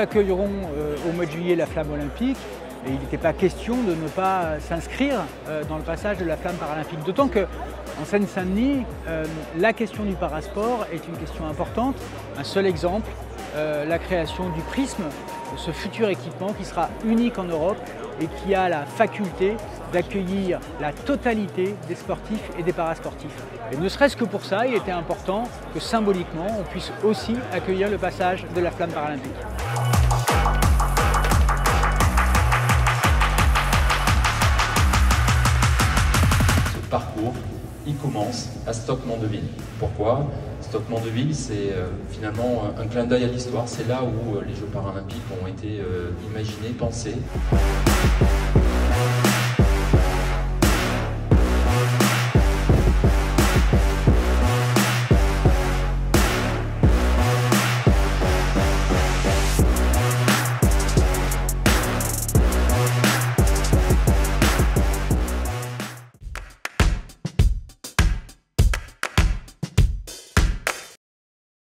accueillerons au mois de juillet la flamme olympique. Et il n'était pas question de ne pas s'inscrire dans le passage de la flamme paralympique. D'autant qu'en Seine-Saint-Denis, la question du parasport est une question importante. Un seul exemple, la création du Prisme, ce futur équipement qui sera unique en Europe et qui a la faculté d'accueillir la totalité des sportifs et des parasportifs. Et ne serait-ce que pour ça, il était important que symboliquement, on puisse aussi accueillir le passage de la flamme paralympique. Parcours, il commence à Stock-Mandeville. Pourquoi? Stock-Mandeville, c'est finalement un clin d'œil à l'histoire. C'est là où les Jeux paralympiques ont été imaginés, pensés.